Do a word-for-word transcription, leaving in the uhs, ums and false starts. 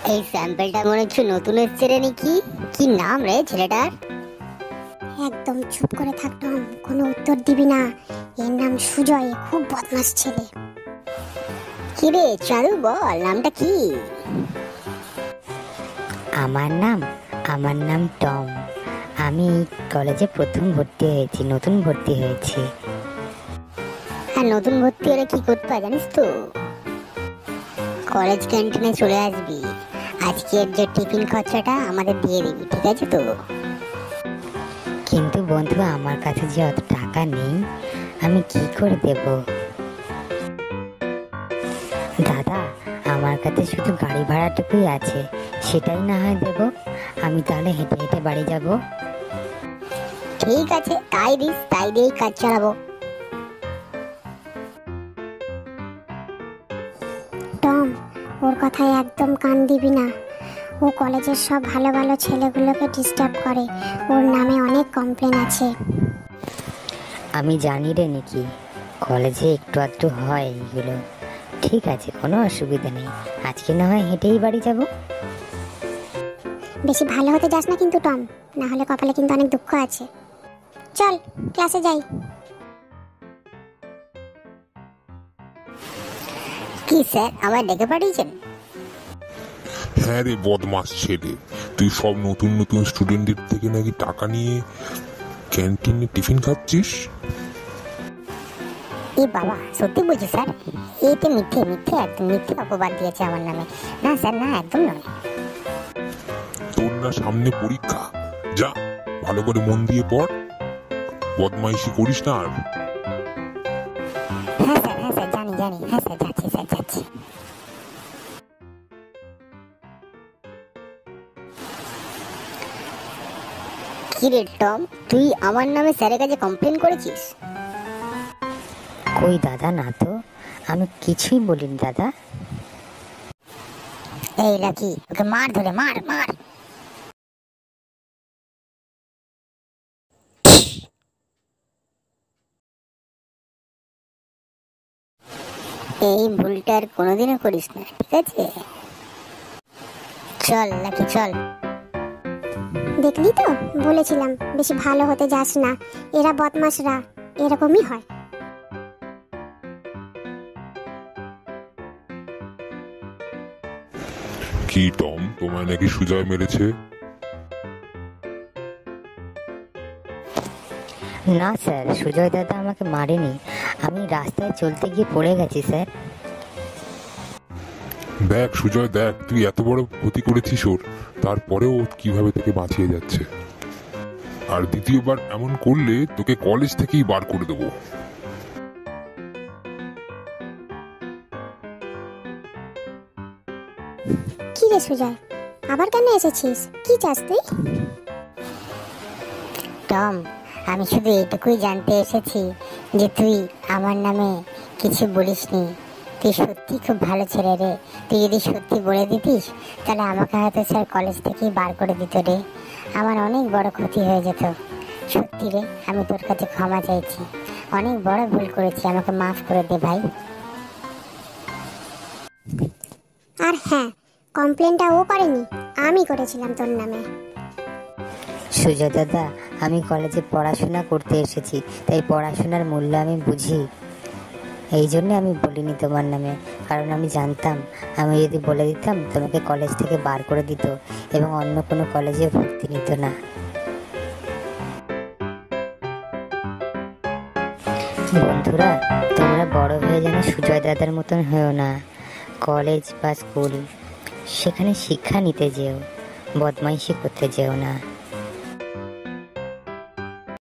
এই স্যাম্পলটা মনে হচ্ছে নতুন এসছে রে নাকি? কি নাম রে ছেলেটার? একদম চুপ করে থাক টম, কোনো উত্তর দিবি না। এর নাম সুজয়, খুব বদমাস ছেলে। কি রে চারু, বল নামটা কি? আমার নাম আমার নাম টম। আমি কলেজে প্রথম ভর্তি হয়েছি, নতুন ভর্তি হয়েছি। হ্যাঁ, নতুন ভর্তি হলে কি করতে হয় জানিস তো? কলেজ ক্যান্টিনে চলে আসবি, আজকের যে টিফিন খরচাটা আমাদের দিয়ে দিবি, ঠিক আছে তো? কিন্তু বন্ধু, আমার কাছে যে অত টাকা নেই, আমি কি করে দেব? দাদা, আমার কাছে শুধু গাড়ি ভাড়াটুকুই আছে, সেটাই না হয় দেব। আমি তাহলে হেঁটে হেঁটে বাড়ি যাব। ঠিক আছে, তাই দিস, তাই দিয়েই কাজ চালাবো। টম, ওর কথায় একদম কান দিবি না। ও কলেজের সব ভালো ভালো ছেলেগুলোকে ডিস্টার্ব করে। ওর নামে অনেক কমপ্লেন আছে। আমি জানি রে নিকি, কলেজে একটু আধটু হয় এইগুলো। ঠিক আছে, কোনো অসুবিধা নেই, আজকে না হয় হেঁটেই বাড়ি যাব। বেশি ভালো হতে যাস না কিন্তু টম, না হলে কপালে কিন্তু অনেক দুঃখ আছে। চল ক্লাসে যাই। কি স্যার, আমায় ডেকে পাঠিয়েছেন? হ্যাঁ রে বদমাস ছেলে, তুই সব নতুন নতুন স্টুডেন্টদের থেকে নাকি টাকা নিয়ে ক্যান্টিনে টিফিন খাচ্ছিস। এ বাবা, সত্যি বলছি স্যার? এইতে মিথ্যে মিথ্যে একদম মিথ্যে অপবাদ দিয়েছে আমার নামে। না স্যার, না, একদম নয়। তোর না সামনে পরীক্ষা, যা ভালো করে মন দিয়ে পড়, বদমাইশি করিস না আর। হ্যাঁ স্যার, হ্যাঁ স্যার, জানি জানি, হ্যাঁ স্যার, যাচ্ছি স্যার, যাচ্ছি। কি রে টম, তুই আমার নামে স্যারের কাছে কমপ্লেন করেছিস? কই দাদা, না তো, আমি কিছুই বলিনি দাদা। এই লাকি, ওকে মার, ধরে মার মার। এই ভুলটা আর কোনোদিনও করিস না, ঠিক আছে? চল লাকি, চল। দেখলি তো, বলেছিলাম বেশি ভালো হতে যাস না। এরা বদমাশরা এরকমই হয়। কি টম, তোমায় নাকি সুজয় মেরেছে? না স্যার, সুজয় দাদা আমাকে মারেনি, আমি রাস্তায় চলতে গিয়ে পড়ে গেছি স্যার। দেখ সুজয়, দেখ তুই এত বড় ক্ষতি করেছিস ওর, তারপরেও ও কিভাবে তোকে বাঁচিয়ে যাচ্ছে। আর দ্বিতীয়বার এমন করলে তোকে কলেজ থেকেই বার করে দেবো। কি রে সুজয়, আবার কেন এসেছিস? কি চাস তুই? টম, আমি শুধু এটুকুই জানতে এসেছি যে তুই আমার নামে কিছু বলিসনি। তুই সত্যি খুব ভালো ছেলে রে। তুই যদি সত্যি বলে দিতিস, তাহলে আমাকে হয়তো স্যার কলেজ থেকেই বার করে দিত রে। আমার অনেক বড় ক্ষতি হয়ে যেত। সত্যি রে, আমি তোর কাছে ক্ষমা চাইছি। অনেক বড় ভুল করেছি, আমাকে মাফ করে দে ভাই। আর হ্যাঁ, কমপ্লেনটা ও করেনি, আমি করেছিলাম তোর নামে। সুজয় দাদা, আমি কলেজে পড়াশোনা করতে এসেছি, তাই পড়াশোনার মূল্য আমি বুঝি। এই জন্য আমি বলিনি তোমার নামে, কারণ আমি জানতাম আমি যদি বলে দিতাম তোমাকে কলেজ থেকে বার করে দিত এবং অন্য কোনো কলেজে ভর্তি নিত না। বন্ধুরা, তোমরা বড় হয়ে যেন সুজয় দাদার মতন হয়েও না। কলেজ বা স্কুল, সেখানে শিক্ষা নিতে যেও, বদমাইশি করতে যেও না।